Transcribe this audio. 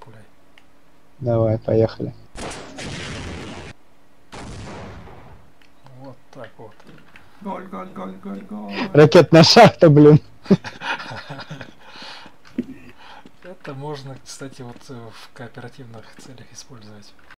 пулей. Давай, поехали. Вот так вот. Голь, голь, голь, голь, голь. Ракетная шахта, блин. Это можно, кстати, вот в кооперативных целях использовать.